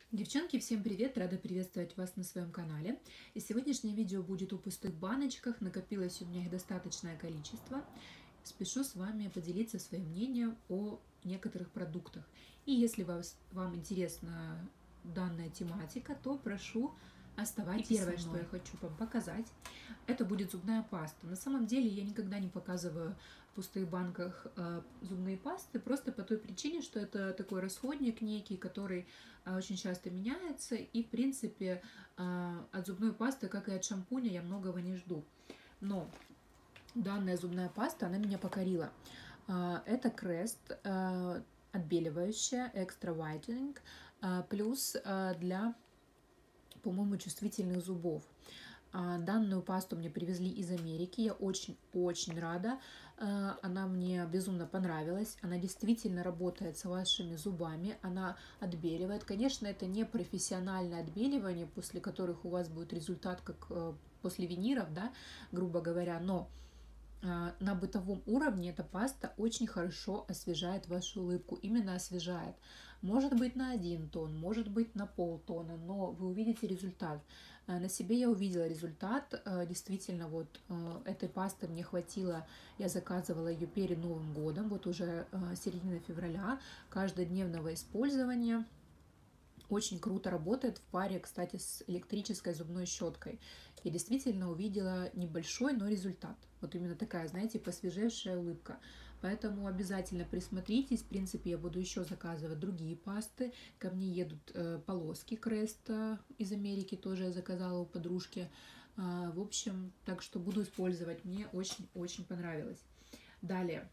Девчонки, всем привет! Рада приветствовать вас на своем канале. И сегодняшнее видео будет о пустых баночках. Накопилось у меня их достаточное количество. Спешу с вами поделиться своим мнением о некоторых продуктах. И если вам интересна данная тематика, то прошу оставайтесь. И первое, что я хочу вам показать, это будет зубная паста. На самом деле я никогда не показываю в пустых банках зубные пасты, просто по той причине, что это такой расходник некий, который очень часто меняется, и в принципе от зубной пасты, как и от шампуня, я многого не жду. Но данная зубная паста, она меня покорила. Это Crest отбеливающая, Extra Whitening, плюс для, по-моему, чувствительных зубов. Данную пасту мне привезли из Америки, я очень-очень рада, она мне безумно понравилась, она действительно работает с вашими зубами, она отбеливает. Конечно, это не профессиональное отбеливание, после которых у вас будет результат как после виниров, да, грубо говоря, но на бытовом уровне эта паста очень хорошо освежает вашу улыбку, именно освежает. Может быть на 1 тон, может быть на полтона, но вы увидите результат. На себе я увидела результат. Действительно, вот этой пасты мне хватило, я заказывала ее перед Новым годом, вот уже середина февраля, каждодневного использования. Очень круто работает в паре, кстати, с электрической зубной щеткой. Я действительно увидела небольшой, но результат. Вот именно такая, знаете, посвежевшая улыбка. Поэтому обязательно присмотритесь. В принципе, я буду еще заказывать другие пасты. Ко мне едут полоски Креста из Америки, тоже я заказала у подружки. В общем, так что буду использовать. Мне очень-очень понравилось. Далее.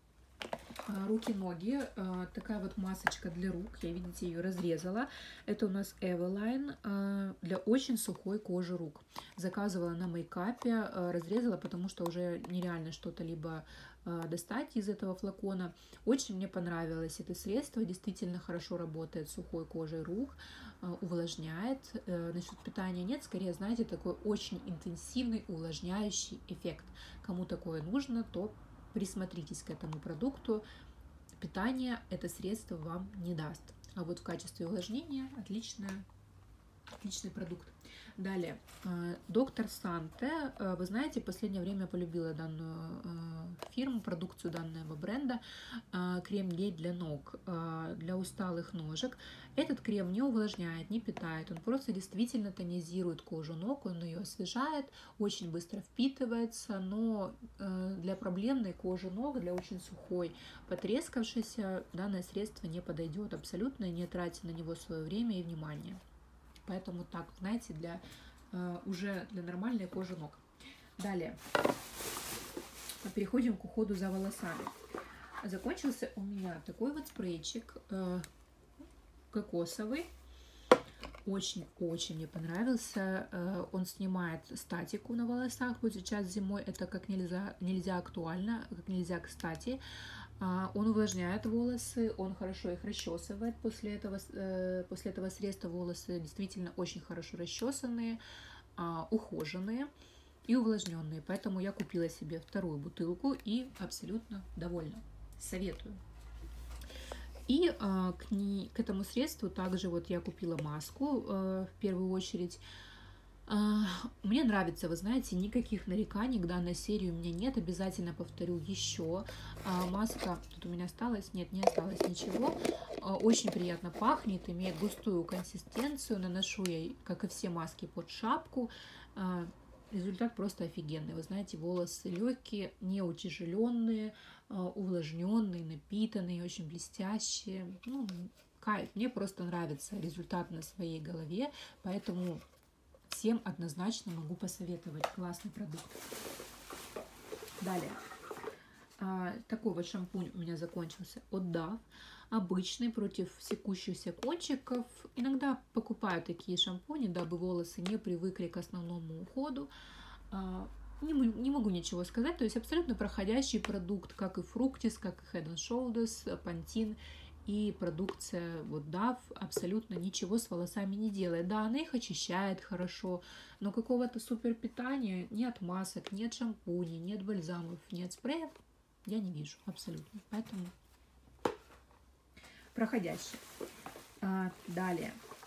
Руки-ноги, такая вот масочка для рук, я, видите, ее разрезала. Это у нас Eveline для очень сухой кожи рук. Заказывала на мейкапе, разрезала, потому что уже нереально что-то либо достать из этого флакона. Очень мне понравилось это средство, действительно хорошо работает с сухой кожей рук, увлажняет. Насчет питания нет, скорее, знаете, такой очень интенсивный увлажняющий эффект. Кому такое нужно, то присмотритесь к этому продукту. Питание это средство вам не даст. А вот в качестве увлажнения отличный продукт. Далее, доктор Санте. Вы знаете, в последнее время полюбила данную фирму, продукцию данного бренда. Крем-гель для ног, для усталых ножек. Этот крем не увлажняет, не питает, он просто действительно тонизирует кожу ног, он ее освежает, очень быстро впитывается, но для проблемной кожи ног, для очень сухой, потрескавшейся, данное средство не подойдет абсолютно, не тратьте на него свое время и внимание. Поэтому так, знаете, уже для нормальной кожи ног. Далее, переходим к уходу за волосами. Закончился у меня такой вот спрейчик кокосовый. Очень-очень мне понравился. Он снимает статику на волосах. Вот сейчас зимой это как нельзя актуально, как нельзя кстати. Он увлажняет волосы, он хорошо их расчесывает. После этого средства волосы действительно очень хорошо расчесанные, ухоженные и увлажненные. Поэтому я купила себе вторую бутылку и абсолютно довольна. Советую. И к этому средству также вот я купила маску в первую очередь. Мне нравится, вы знаете, никаких нареканий к данной серии у меня нет. Обязательно повторю еще. Маска, тут у меня осталось, нет, не осталось ничего. Очень приятно пахнет, имеет густую консистенцию. Наношу я, как и все маски, под шапку. Результат просто офигенный. Вы знаете, волосы легкие, не утяжеленные, увлажненные, напитанные, очень блестящие. Ну, кайф. Мне просто нравится результат на своей голове, поэтому всем однозначно могу посоветовать. Классный продукт. Далее. Такой вот шампунь у меня закончился от Dove. Обычный, против секущихся кончиков. Иногда покупаю такие шампуни, дабы волосы не привыкли к основному уходу. Не могу ничего сказать. То есть абсолютно проходящий продукт, как и Fructis, как и Head & Shoulders, Pantene. И продукция вот Dove абсолютно ничего с волосами не делает. Да, она их очищает хорошо, но какого-то супер питания ни от масок, ни от шампуней, ни от бальзамов, ни от спреев я не вижу абсолютно. Поэтому проходящий. Далее.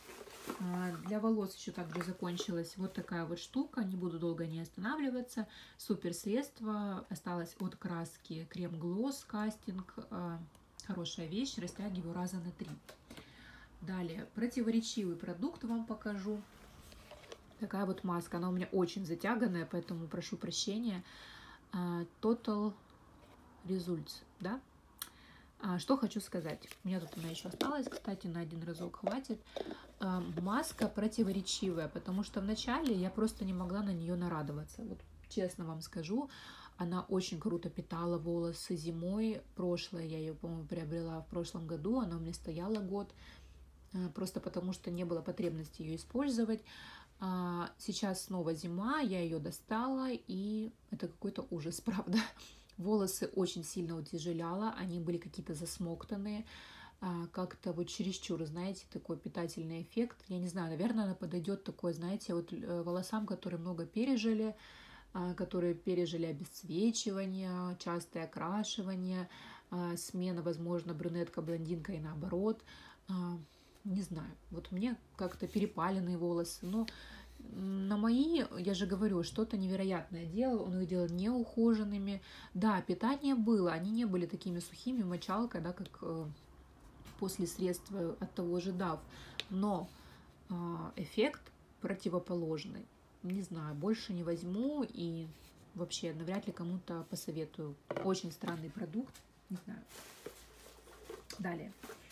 Для волос еще также закончилась вот такая вот штука. Не буду долго не останавливаться. Супер средство. Осталось от краски крем глосс кастинг. Хорошая вещь. Растягиваю раза на 3. Далее противоречивый продукт вам покажу. Такая вот маска. Она у меня очень затяганная, поэтому прошу прощения. Total Results, да? Что хочу сказать. У меня тут она еще осталась, кстати, на один разок хватит. Маска противоречивая, потому что вначале я просто не могла на нее нарадоваться. Вот честно вам скажу, она очень круто питала волосы зимой. Прошлое я ее, по-моему, приобрела в прошлом году. Она у меня стояла год, просто потому что не было потребности ее использовать. Сейчас снова зима, я ее достала, и это какой-то ужас, правда. Волосы очень сильно утяжеляла, они были какие-то засмоктанные, как-то вот чересчур, знаете, такой питательный эффект. Я не знаю, наверное, она подойдет такой, знаете, вот волосам, которые много пережили, которые пережили обесцвечивание, частое окрашивание, смена, возможно, брюнетка, блондинка и наоборот. Не знаю, вот мне как-то перепаленные волосы, но на мои, я же говорю, что-то невероятное делал, он их делал неухоженными. Да, питание было, они не были такими сухими, мочалкой, да, как после средства от того же DAV, но эффект противоположный. Не знаю, больше не возьму и вообще навряд ли кому-то посоветую. Очень странный продукт, не знаю. Далее.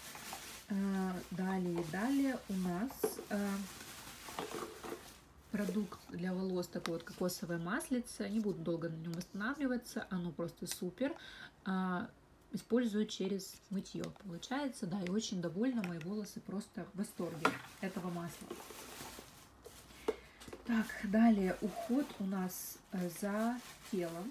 Далее у нас продукт для волос, такой вот кокосовое маслице. Не буду долго на нем останавливаться, оно просто супер. Использую через мытье, получается, да, и очень довольна, мои волосы просто в восторге этого масла. Так, далее уход у нас за телом.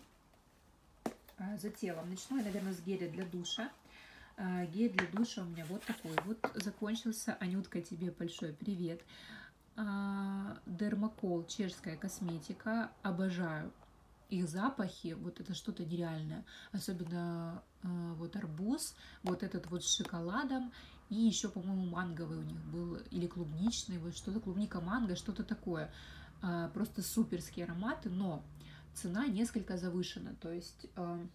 Начну я, наверное, с геля для душа. Гель для душа у меня вот такой вот закончился. Анютка, тебе большой привет. Дермакол, чешская косметика. Обожаю их запахи. Вот это что-то нереальное. Особенно вот арбуз, вот этот вот с шоколадом. И еще, по-моему, манговый у них был. Или клубничный. Вот что-то клубника-манго, что-то такое. Просто суперские ароматы. Но цена несколько завышена. То есть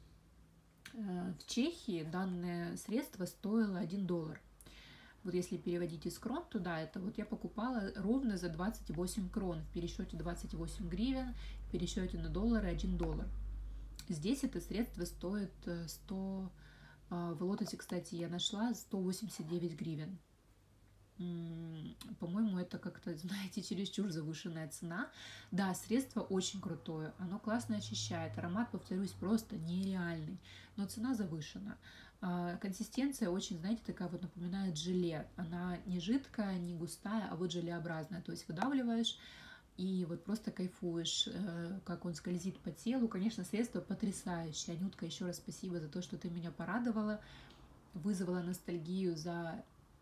в Чехии данное средство стоило $1. Вот если переводить из крон туда, это вот я покупала ровно за 28 крон. В пересчете 28 гривен, в пересчете на доллары $1. Здесь это средство стоит 100, в Лотосе, кстати, я нашла 189 гривен. По-моему, это как-то, знаете, чересчур завышенная цена. Да, средство очень крутое, оно классно очищает, аромат, повторюсь, просто нереальный, но цена завышена. Консистенция очень, знаете, такая вот напоминает желе. Она не жидкая, не густая, а вот желеобразная. То есть выдавливаешь и вот просто кайфуешь, как он скользит по телу. Конечно, средство потрясающее. Анютка, еще раз спасибо за то, что ты меня порадовала, вызвала ностальгию за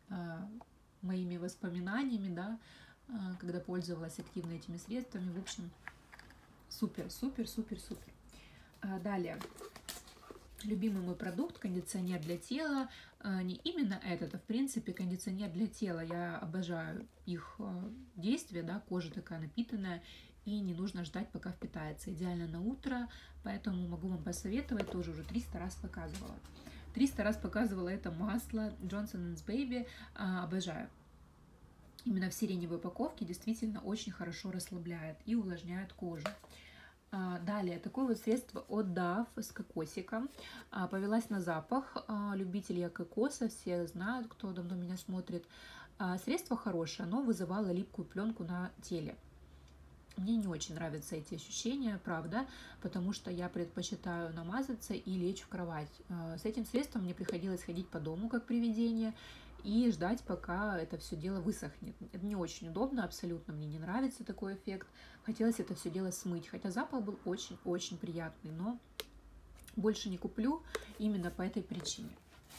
моими воспоминаниями, да, когда пользовалась активно этими средствами. В общем, супер, супер, супер, супер. Далее. Любимый мой продукт, кондиционер для тела. Не именно этот, а в принципе кондиционер для тела. Я обожаю их действие, да, кожа такая напитанная, и не нужно ждать, пока впитается. Идеально на утро, поэтому могу вам посоветовать, тоже уже 300 раз показывала. 300 раз показывала это масло Johnson's Baby, обожаю. Именно в сиреневой упаковке действительно очень хорошо расслабляет и увлажняет кожу. Далее, такое вот средство от DAV с кокосиком. Повелась на запах. Любитель я кокоса, все знают, кто давно меня смотрит. Средство хорошее, но вызывало липкую пленку на теле. Мне не очень нравятся эти ощущения, правда, потому что я предпочитаю намазаться и лечь в кровать. С этим средством мне приходилось ходить по дому как привидение и ждать, пока это все дело высохнет. Это не очень удобно, абсолютно мне не нравится такой эффект. Хотелось это все дело смыть, хотя запах был очень-очень приятный, но больше не куплю именно по этой причине.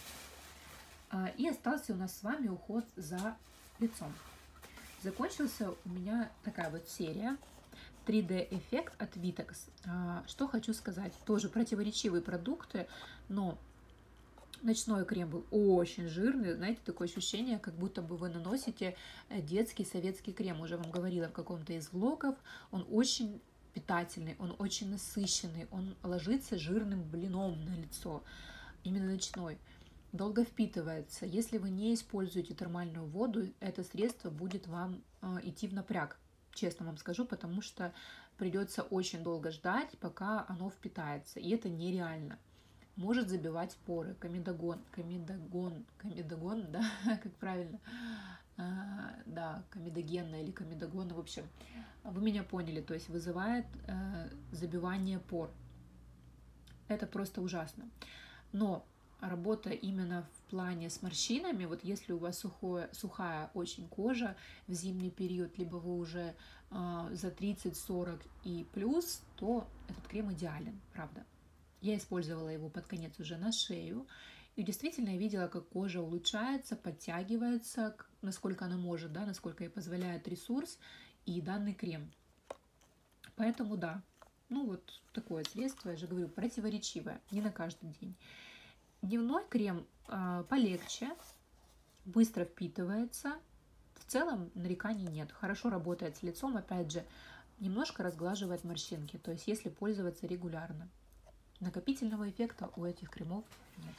И остался у нас с вами уход за лицом. Закончился у меня такая вот серия 3D эффект от Vitex. Что хочу сказать, тоже противоречивые продукты, но Ночной крем был очень жирный, знаете, такое ощущение, как будто бы вы наносите детский советский крем. Уже вам говорила в каком-то из влогов, он очень питательный, он очень насыщенный, он ложится жирным блином на лицо, именно ночной. Долго впитывается. Если вы не используете термальную воду, это средство будет вам идти в напряг, честно вам скажу, потому что придется очень долго ждать, пока оно впитается, и это нереально. Может забивать поры. Комедогон, да, как правильно? Да, комедогенная или комедогон, в общем, вы меня поняли, то есть вызывает забивание пор. Это просто ужасно. Но работа именно в плане с морщинами, вот если у вас сухая очень кожа в зимний период, либо вы уже за 30-40 и плюс, то этот крем идеален, правда. Я использовала его под конец уже на шею, и действительно я видела, как кожа улучшается, подтягивается, насколько она может, да, насколько ей позволяет ресурс и данный крем. Поэтому да, ну вот такое средство, я же говорю, противоречивое, не на каждый день. Дневной крем полегче, быстро впитывается, в целом нареканий нет, хорошо работает с лицом, опять же, немножко разглаживает морщинки, то есть если пользоваться регулярно. Накопительного эффекта у этих кремов нет.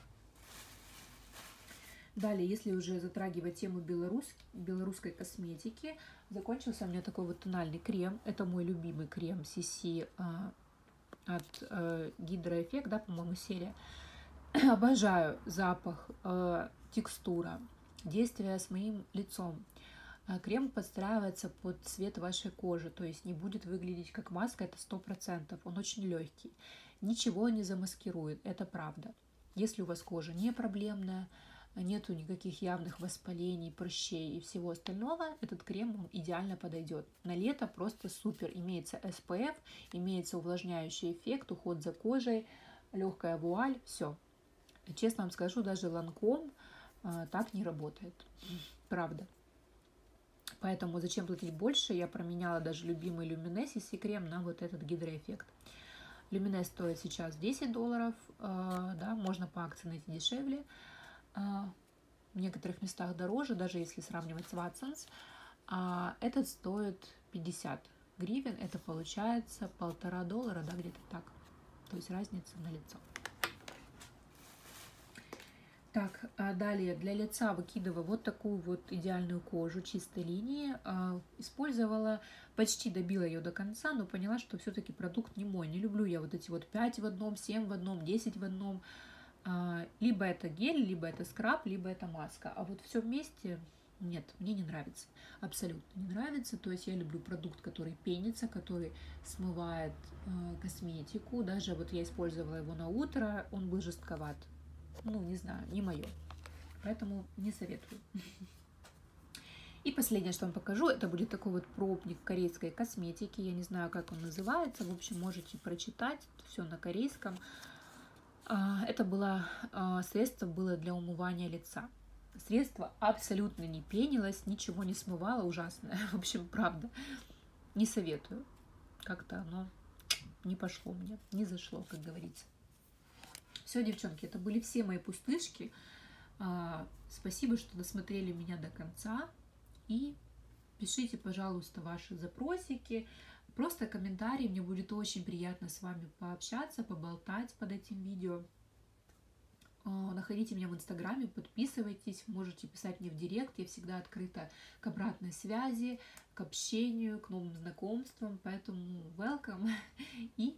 Далее, если уже затрагивать тему белорусской косметики, закончился у меня такой вот тональный крем. Это мой любимый крем CC от Hydra Effect, да, по-моему, серия. Обожаю запах, текстура, действие с моим лицом. Крем подстраивается под цвет вашей кожи, то есть не будет выглядеть как маска, это 100%. Он очень легкий, ничего не замаскирует, это правда. Если у вас кожа не проблемная, нету никаких явных воспалений, прыщей и всего остального, этот крем вам идеально подойдет. На лето просто супер. Имеется SPF, имеется увлажняющий эффект, уход за кожей, легкая вуаль, все. Честно вам скажу, даже Lancome так не работает, правда. Поэтому зачем платить больше? Я променяла даже любимый Luminess CC крем на вот этот гидроэффект. Luminess стоит сейчас $10, да, можно по акции найти дешевле. В некоторых местах дороже, даже если сравнивать с Watsons. Этот стоит 50 гривен, это получается $1,5, да, где-то так. То есть разница на лицо. Так, далее для лица выкидываю вот такую вот идеальную кожу чистой линии. Использовала, почти добила ее до конца, но поняла, что все-таки продукт не мой. Не люблю я вот эти вот 5 в одном, 7 в одном, 10 в одном. Либо это гель, либо это скраб, либо это маска. А вот все вместе, нет, мне не нравится. Абсолютно не нравится. То есть я люблю продукт, который пенится, который смывает косметику. Даже вот я использовала его на утро, он был жестковат. Ну, не знаю, не мое. Поэтому не советую. И последнее, что вам покажу, это будет такой вот пробник корейской косметики. Я не знаю, как он называется. В общем, можете прочитать. Все на корейском. Это средство было для умывания лица. Средство абсолютно не пенилось, ничего не смывало, ужасное. В общем, правда, не советую. Как-то оно не пошло мне, не зашло, как говорится. Все, девчонки, это были все мои пустышки. Спасибо, что досмотрели меня до конца. И пишите, пожалуйста, ваши запросики. Просто комментарии, мне будет очень приятно с вами пообщаться, поболтать под этим видео. Находите меня в Инстаграме, подписывайтесь, можете писать мне в директ, я всегда открыта к обратной связи, к общению, к новым знакомствам, поэтому welcome и